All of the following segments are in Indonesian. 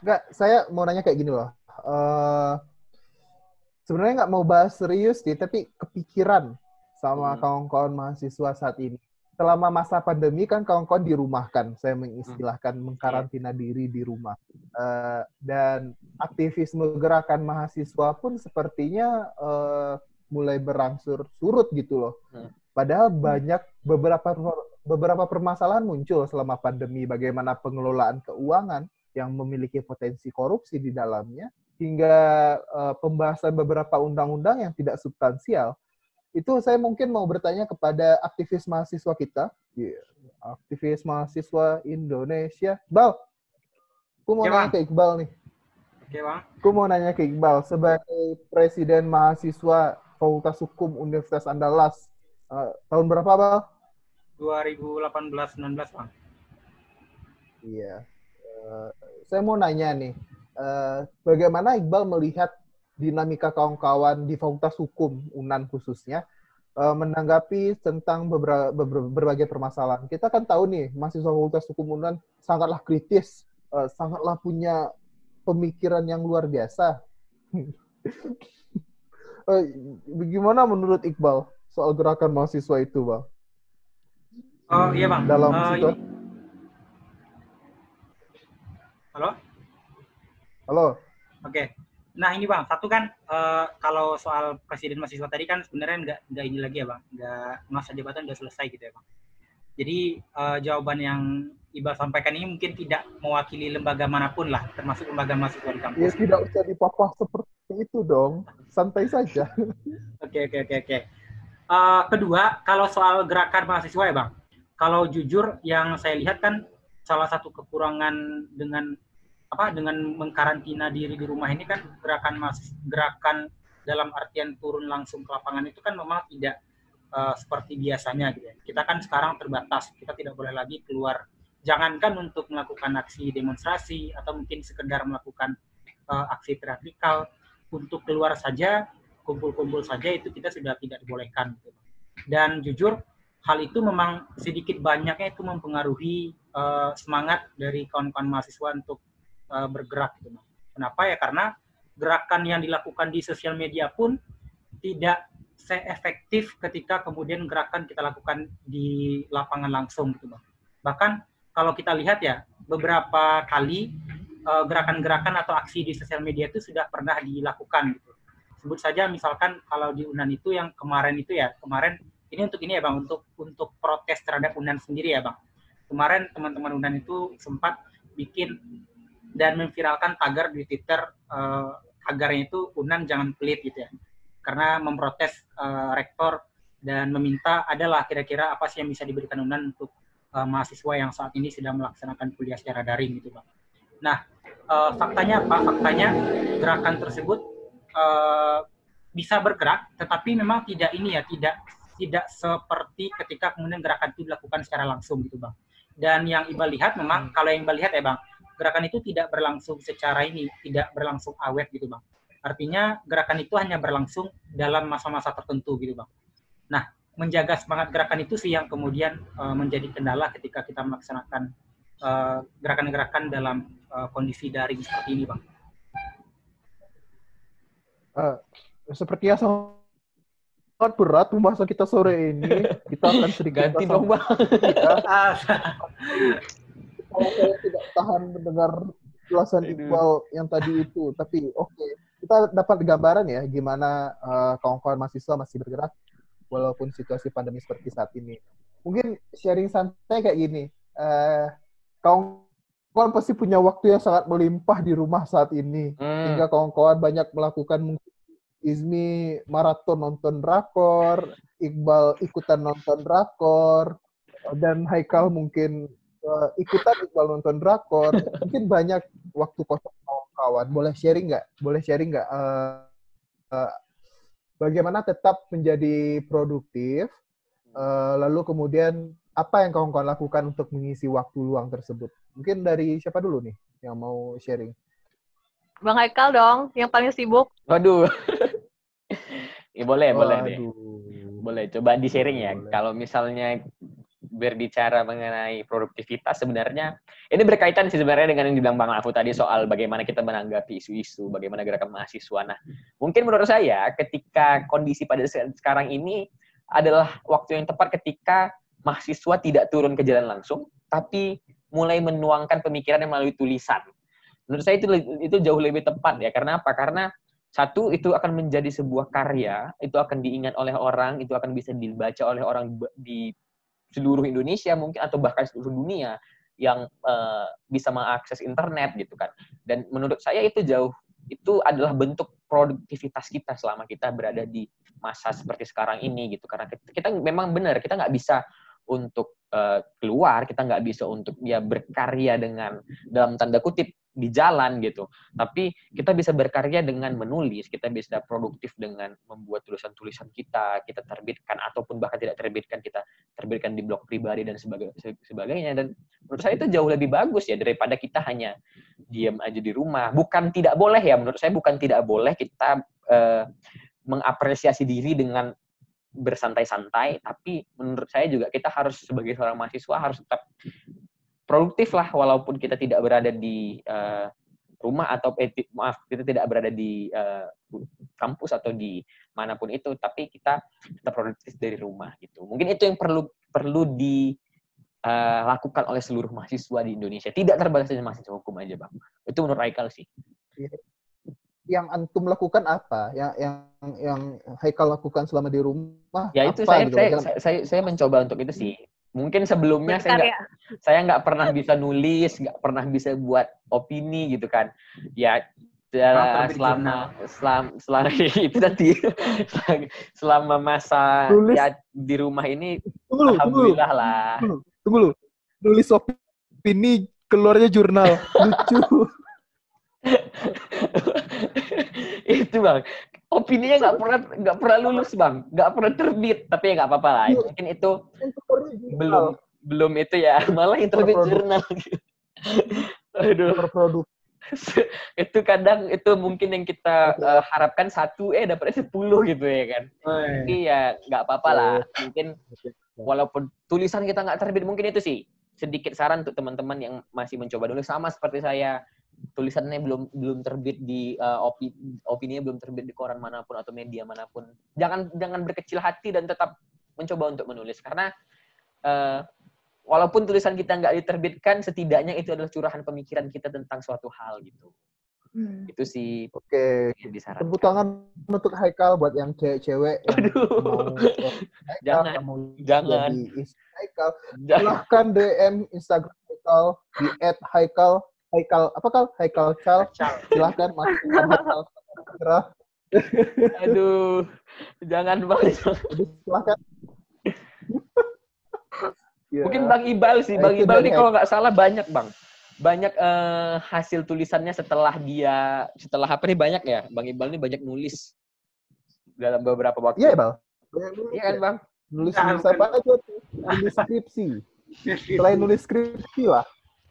Enggak, saya mau nanya kayak gini loh. Eh, Sebenarnya nggak mau bahas serius sih, tapi kepikiran sama kawan-kawan mahasiswa saat ini. Selama masa pandemi kan kawan-kawan dirumahkan, saya mengistilahkan mengkarantina diri di rumah. Dan aktivisme gerakan mahasiswa pun sepertinya mulai berangsur surut gitu loh. Padahal banyak beberapa permasalahan muncul selama pandemi, bagaimana pengelolaan keuangan yang memiliki potensi korupsi di dalamnya, hingga pembahasan beberapa undang-undang yang tidak substansial. Itu saya mungkin mau bertanya kepada aktivis mahasiswa kita, aktivis mahasiswa Indonesia. Iqbal, aku mau nanya ke Iqbal nih. Oke, Bang. Aku mau nanya ke Iqbal, sebagai Presiden Mahasiswa Fakultas Hukum Universitas Andalas, tahun berapa, Bang? 2018-19, Bang. Iya. Saya mau nanya nih, bagaimana Iqbal melihat dinamika kawan-kawan di Fakultas Hukum UNAN khususnya menanggapi tentang berbagai permasalahan. Kita kan tahu nih, mahasiswa Fakultas Hukum UNAN sangatlah kritis, sangatlah punya pemikiran yang luar biasa. Bagaimana menurut Iqbal soal gerakan mahasiswa itu, Bang? Oh iya, Bang. Dalam situasi. Halo? Halo. Oke. Nah ini Bang, satu kan kalau soal presiden mahasiswa tadi kan sebenarnya nggak ini lagi ya Bang, nggak masa jabatan udah selesai gitu ya Bang. Jadi jawaban yang Iqbal sampaikan ini mungkin tidak mewakili lembaga manapun lah, termasuk lembaga mahasiswa di kampus. Ya tidak usah dipapah seperti itu dong, santai saja. Oke. Kedua, kalau soal gerakan mahasiswa ya Bang, kalau jujur yang saya lihat kan salah satu kekurangan dengan mengkarantina diri di rumah ini kan gerakan dalam artian turun langsung ke lapangan itu kan memang tidak seperti biasanya gitu ya. Kita kan sekarang terbatas, kita tidak boleh lagi keluar, jangankan untuk melakukan aksi demonstrasi atau mungkin sekedar melakukan aksi radikal, untuk keluar saja, kumpul-kumpul saja itu kita sudah tidak dibolehkan gitu. Dan jujur hal itu memang sedikit banyaknya itu mempengaruhi semangat dari kawan-kawan mahasiswa untuk bergerak gitu. Kenapa ya? Karena gerakan yang dilakukan di sosial media pun tidak se-efektif ketika kemudian gerakan kita lakukan di lapangan langsung gitu, Bang. Bahkan kalau kita lihat ya, beberapa kali gerakan-gerakan atau aksi di sosial media itu sudah pernah dilakukan gitu. Sebut saja misalkan kalau di UNAN itu yang kemarin ini untuk ini ya Bang, untuk protes terhadap UNAN sendiri ya Bang. Kemarin teman-teman UNAN itu sempat bikin dan memviralkan tagar di Twitter, tagarnya itu UNAN jangan pelit gitu ya, karena memprotes rektor dan meminta adalah kira-kira apa sih yang bisa diberikan UNAN untuk mahasiswa yang saat ini sedang melaksanakan kuliah secara daring gitu Bang. Nah faktanya apa? Faktanya gerakan tersebut bisa bergerak, tetapi memang tidak seperti ketika kemudian gerakan itu dilakukan secara langsung gitu Bang. Dan yang Iqbal lihat memang, kalau yang Iqbal lihat ya Bang, gerakan itu tidak berlangsung secara tidak berlangsung awet gitu Bang. Artinya gerakan itu hanya berlangsung dalam masa-masa tertentu gitu Bang. Nah, menjaga semangat gerakan itu sih yang kemudian menjadi kendala ketika kita melaksanakan gerakan-gerakan dalam kondisi daring seperti ini Bang. Sepertinya sangat berat pembahasan kita sore ini. Kita akan sedikit ganti dong Bang. Kalau saya tidak tahan mendengar ulasan Iqbal yang tadi itu, tapi oke. Kita dapat gambaran ya gimana kawan-kawan mahasiswa masih bergerak walaupun situasi pandemi seperti saat ini. Mungkin sharing santai kayak gini, kawan-kawan pasti punya waktu yang sangat melimpah di rumah saat ini, hingga kawan-kawan banyak melakukan Izmi maraton nonton drakor, Iqbal ikutan nonton drakor, dan Haikal mungkin ikutan Iqbal nonton drakor. Mungkin banyak waktu kosong kawan-kawan. Boleh sharing nggak? Bagaimana tetap menjadi produktif, lalu kemudian apa yang kawan-kawan lakukan untuk mengisi waktu luang tersebut? Mungkin dari siapa dulu nih yang mau sharing? Bang Haikal dong, yang paling sibuk. Waduh. Ya, boleh deh. Boleh, coba di-sharing ya. Kalau misalnya berbicara mengenai produktivitas, sebenarnya ini berkaitan sih sebenarnya dengan yang dibilang Bang Lafu tadi soal bagaimana kita menanggapi isu-isu, bagaimana gerakan mahasiswa. Nah, mungkin menurut saya ketika kondisi pada sekarang ini adalah waktu yang tepat ketika mahasiswa tidak turun ke jalan langsung, tapi mulai menuangkan pemikirannya melalui tulisan. Menurut saya itu jauh lebih tepat ya. Karena apa? Karena satu, itu akan menjadi sebuah karya, itu akan diingat oleh orang, itu akan bisa dibaca oleh orang di seluruh Indonesia mungkin, atau bahkan seluruh dunia yang bisa mengakses internet gitu kan. Dan menurut saya itu adalah bentuk produktivitas kita selama kita berada di masa seperti sekarang ini gitu. Karena kita memang benar, kita nggak bisa untuk keluar, kita nggak bisa untuk berkarya dengan dalam tanda kutip di jalan gitu. Tapi kita bisa berkarya dengan menulis, kita bisa produktif dengan membuat tulisan-tulisan kita terbitkan, ataupun bahkan tidak terbitkan, kita terbitkan di blog pribadi dan sebagainya. Dan menurut saya itu jauh lebih bagus ya, daripada kita hanya diam aja di rumah. Bukan tidak boleh ya, menurut saya bukan tidak boleh kita mengapresiasi diri dengan bersantai-santai, tapi menurut saya juga kita harus sebagai seorang mahasiswa harus tetap produktif lah, walaupun kita tidak berada di rumah atau kita tidak berada di kampus atau di manapun itu, tapi kita tetap produktif dari rumah gitu. Mungkin itu yang perlu dilakukan oleh seluruh mahasiswa di Indonesia, tidak terbatas dengan mahasiswa hukum aja, Bang. Itu menurut Haikal sih. Yang antum lakukan apa? Yang Haikal lakukan selama di rumah? Ya itu apa, saya mencoba untuk itu sih. Mungkin sebelumnya saya nggak pernah bisa nulis, nggak pernah bisa buat opini gitu kan. Ya selama itu tadi selama masa ya di rumah ini, alhamdulillah lah. Tunggu lu. Nulis opini keluarnya jurnal. Lucu. Itu Bang, opininya nggak pernah lulus Bang, nggak pernah terbit, tapi ya nggak apa-apa lah. Mungkin itu belum itu ya, malah yang terbit jurnal. Aduh. Itu kadang itu mungkin yang kita harapkan satu dapatnya 10 gitu ya kan. Tapi ya nggak apa-apa lah. Mungkin walaupun tulisan kita nggak terbit, mungkin itu sih sedikit saran untuk teman-teman yang masih mencoba dulu, sama seperti saya. Tulisannya belum terbit di opininya belum terbit di koran manapun atau media manapun. Jangan berkecil hati dan tetap mencoba untuk menulis, karena walaupun tulisan kita nggak diterbitkan, setidaknya itu adalah curahan pemikiran kita tentang suatu hal gitu. Itu sih. Oke. Tepuk tangan untuk Haikal buat yang cewek-cewek yang mau jangan. Haikal. Silahkan DM Instagram Haikal di @Haikal. Apa Kal? Haikal Cal. Silahkan masuk ke Haikal. Aduh, jangan Bang. Silahkan. Mungkin Bang Ibal sih. Bang Ibal ini kalau nggak salah banyak Bang. Banyak hasil tulisannya setelah apa nih, banyak ya. Bang Ibal ini banyak nulis dalam beberapa waktu. Iya Bang. Iya kan Bang? Nulis apa aja tuh? Nulis skripsi. Selain nulis skripsi lah.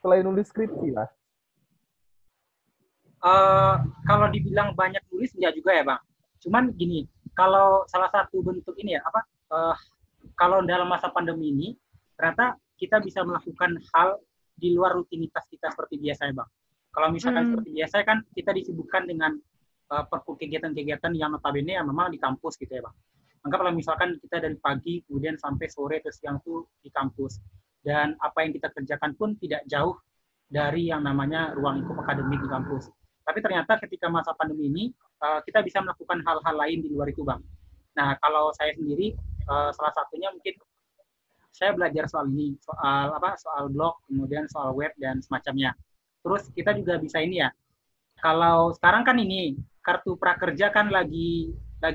Kalau dibilang banyak nulis enggak juga ya Bang. Cuman gini, kalau salah satu bentuk ini ya kalau dalam masa pandemi ini ternyata kita bisa melakukan hal di luar rutinitas kita seperti biasa ya Bang. Kalau misalkan seperti biasa kan kita disibukkan dengan kegiatan-kegiatan yang notabene memang di kampus gitu ya Bang. Maka kalau misalkan kita dari pagi kemudian sampai sore atau siang tuh di kampus, dan apa yang kita kerjakan pun tidak jauh dari yang namanya ruang lingkup akademik di kampus. Tapi ternyata ketika masa pandemi ini, kita bisa melakukan hal-hal lain di luar itu, Bang. Nah, kalau saya sendiri, salah satunya mungkin saya belajar soal ini, soal blog, kemudian soal web, dan semacamnya. Terus kita juga bisa ini ya, kalau sekarang kan ini, kartu prakerja kan lagi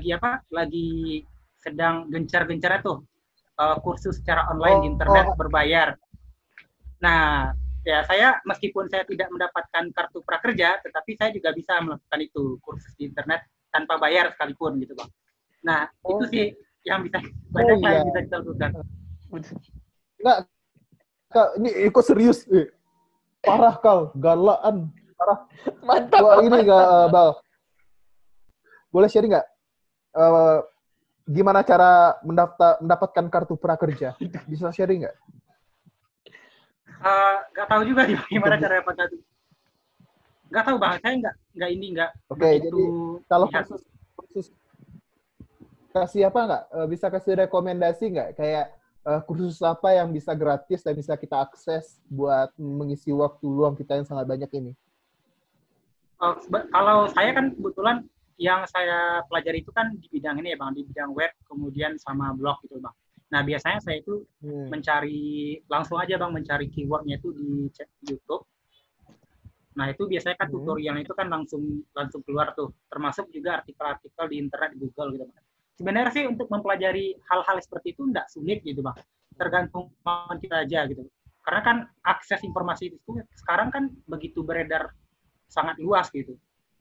sedang gencar-gencarnya tuh, kursus secara online di internet berbayar. Nah, ya saya meskipun saya tidak mendapatkan kartu prakerja, tetapi saya juga bisa melakukan itu, kursus di internet tanpa bayar sekalipun gitu Bang. Nah itu sih yang bisa banyak yang bisa kita lakukan. Enggak, Kak, ini kok serius? Parah Kal, galaan, parah. Mantap. Ini nggak Bal? Boleh sharing nggak? Gimana cara mendapatkan kartu prakerja? Bisa sharing nggak? Nggak tahu juga nih gimana cara pakai itu. Nggak tahu bang, saya nggak Oke, jadi kalau kursus kasih apa nggak? Bisa kasih rekomendasi nggak? Kayak kursus apa yang bisa gratis dan bisa kita akses buat mengisi waktu luang kita yang sangat banyak ini? Kalau saya kan kebetulan yang saya pelajari itu kan di bidang ini ya bang, di bidang web, kemudian sama blog gitu bang. Nah biasanya saya itu mencari langsung aja bang, mencari keywordnya itu di YouTube. Nah itu biasanya kan tutorial itu kan langsung keluar tuh, termasuk juga artikel-artikel di internet, di Google gitu bang. Sebenarnya sih untuk mempelajari hal-hal seperti itu enggak sulit gitu bang, tergantung kemauan kita aja gitu. Karena kan akses informasi itu sekarang kan begitu beredar sangat luas gitu.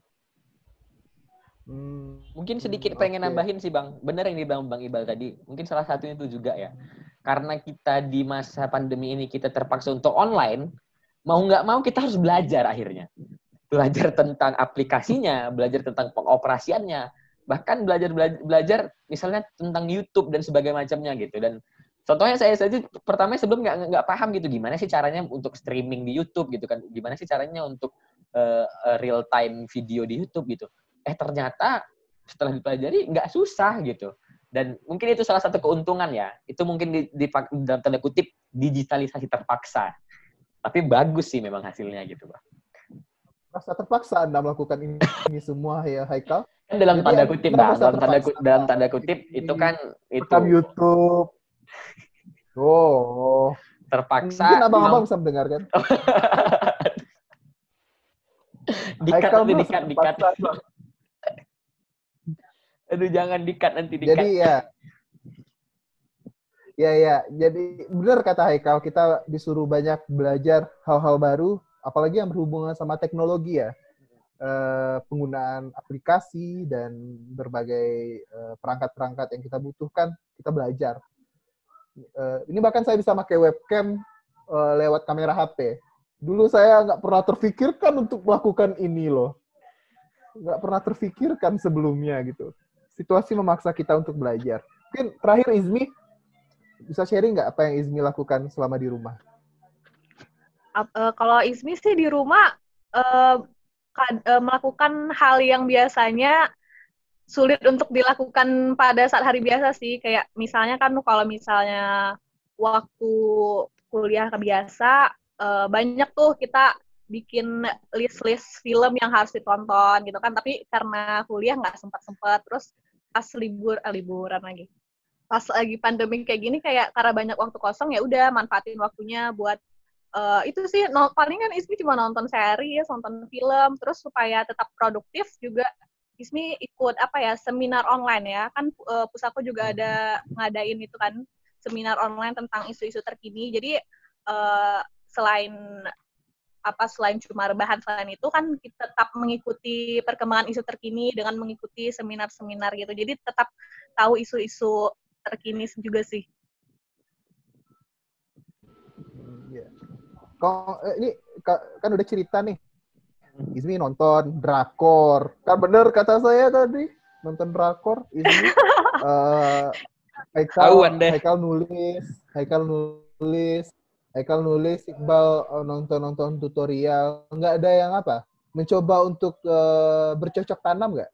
Mungkin sedikit pengen nambahin sih bang, bener yang dibilang bang Iqbal tadi. Mungkin salah satunya itu juga ya, karena kita di masa pandemi ini kita terpaksa untuk online, mau nggak mau kita harus belajar akhirnya. Belajar tentang aplikasinya, belajar tentang pengoperasiannya, bahkan belajar misalnya tentang YouTube dan sebagainya macamnya gitu. Dan contohnya saya saja pertama sebelum nggak paham gitu gimana sih caranya untuk streaming di YouTube gitu kan, gimana sih caranya untuk real time video di YouTube gitu. Ternyata setelah dipelajari nggak susah gitu. Dan mungkin itu salah satu keuntungan ya. Itu mungkin dalam tanda kutip digitalisasi terpaksa. Tapi bagus sih memang hasilnya gitu, Pak. Rasa terpaksa Anda melakukan ini semua ya, Haikal? Kan dalam tanda kutip, Bang. Dalam tanda kutip itu kan itu. YouTube. Oh. Terpaksa. Mungkin abang-abang bisa mendengarkan. Dikat. Aduh, jangan dikat nanti dikat. Jadi ya. Jadi benar kata Haikal, kita disuruh banyak belajar hal-hal baru, apalagi yang berhubungan sama teknologi ya. Penggunaan aplikasi dan berbagai perangkat-perangkat yang kita butuhkan, kita belajar. Ini bahkan saya bisa pakai webcam lewat kamera HP. Dulu saya nggak pernah terfikirkan untuk melakukan ini loh. Nggak pernah terfikirkan sebelumnya gitu. Situasi memaksa kita untuk belajar. Mungkin terakhir Izmi, bisa sharing nggak apa yang Izmi lakukan selama di rumah? Kalau Izmi sih di rumah melakukan hal yang biasanya sulit untuk dilakukan pada saat hari biasa sih. Kayak misalnya kan kalau misalnya waktu kuliah biasa, banyak tuh kita bikin list-list film yang harus ditonton gitu kan. Tapi karena kuliah nggak sempat-sempat, terus pas liburan lagi. Pas lagi pandemi kayak gini, kayak karena banyak waktu kosong, ya udah manfaatin waktunya buat itu sih, paling kan Ismi cuma nonton series, nonton film, terus supaya tetap produktif juga Ismi ikut seminar online ya, kan Pusako juga ada ngadain itu kan, seminar online tentang isu-isu terkini, jadi selain cuma rebahan, selain itu kan kita tetap mengikuti perkembangan isu terkini dengan mengikuti seminar-seminar gitu, jadi tetap tahu isu-isu terkini juga sih. Ini kan udah cerita nih, Izmi nonton drakor, kan bener kata saya tadi, nonton drakor, Izmi Haikal nulis, Iqbal nonton tutorial, nggak ada yang mencoba untuk bercocok tanam nggak?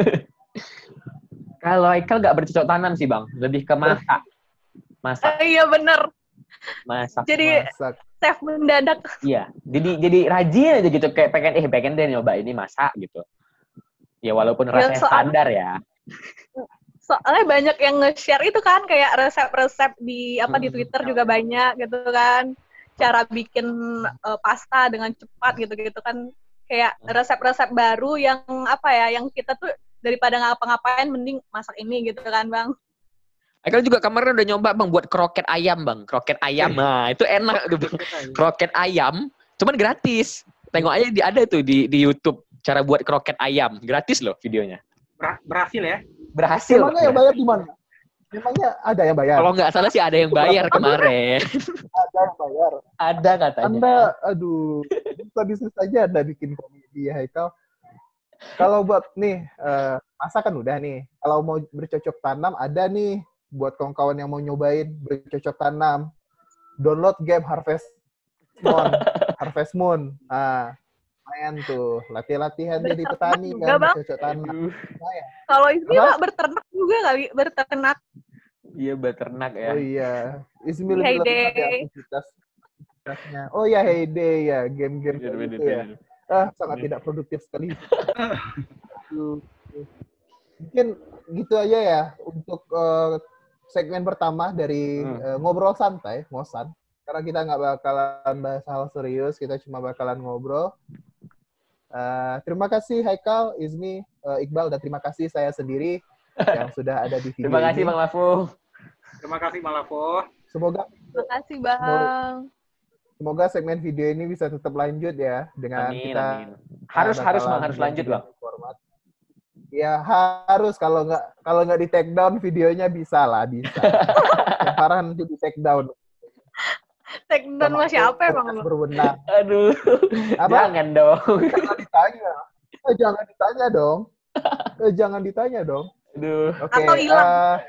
Kalau Haikal nggak bercocok tanam sih Bang, lebih ke masak. Iya bener. Masak. Jadi chef mendadak. Iya, jadi rajin aja gitu, kayak pengen deh nyoba ini masak gitu. Ya walaupun rasanya standar ya. Soalnya banyak yang nge-share itu kan, kayak resep-resep di Twitter juga banyak gitu kan. Cara bikin pasta dengan cepat gitu-gitu kan. Kayak resep-resep baru yang yang kita tuh daripada ngapa-ngapain mending masak ini gitu kan, Bang. Haikal juga kemarin udah nyoba Bang buat kroket ayam Bang. Kroket ayam, nah itu enak tuh Bang. Kroket ayam, cuman gratis. Tengok aja ada tuh di YouTube cara buat kroket ayam. Gratis loh videonya. Berhasil ya? Berhasil. Memangnya yang bayar di mana? Memangnya ada yang bayar? Kalau nggak salah sih ada yang bayar kemarin. Ada yang bayar? Ada katanya. Anda, aduh, tadi saja Anda bikin komedi ya Haikal. Kalau buat nih, masak kan udah nih. Kalau mau bercocok tanam, ada nih. Buat kawan-kawan yang mau nyobain bercocok tanam. Download game Harvest Harvest Moon. Nah, lumayan tuh. Latihan jadi petani juga, kan, Bang. cocok tanam. Lumayan. Kalau Ismi Apa? Pak berternak juga kali, berternak. Iya, beternak ya. Oh iya. Ismi lebih Heyday. lengkap ya aktivitasnya. Oh ya, Heyday ya, game-game kayak gitu ya. Sangat tidak produktif sekali. Aduh. Mungkin gitu aja ya untuk segmen pertama dari ngobrol santai, ngosan. Karena kita nggak bakalan bahas hal serius, kita cuma bakalan ngobrol. Terima kasih Haikal, Izmi, Iqbal, dan terima kasih saya sendiri yang sudah ada di video Terima kasih ini. Bang Lafu. Terima kasih Bang Lafo. Semoga Terima kasih Bang. semoga segmen video ini bisa tetap lanjut ya dengan Amin, kita amin. Harus bakalan lanjut, Bang. format. Ya harus, kalau nggak di take down videonya bisa. Yang parah nanti di take down. Take down sama siapa emang lu? Berwenang. Aduh. Apa? Jangan dong. Jangan ditanya. Jangan ditanya dong. Aduh. Oke. Atau hilang.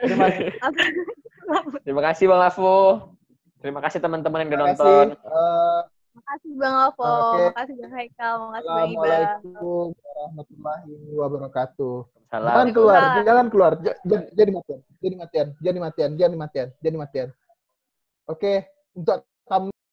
Terima kasih Bang Lafu. Terima kasih teman-teman yang udah Terima nonton. kasih. Makasih Bang Alvo, Oke. makasih Bang Haikal, makasih Bang Iba. Assalamualaikum warahmatullahi wabarakatuh. Salam. Jangan keluar. Jadi matian. Oke, untuk kamu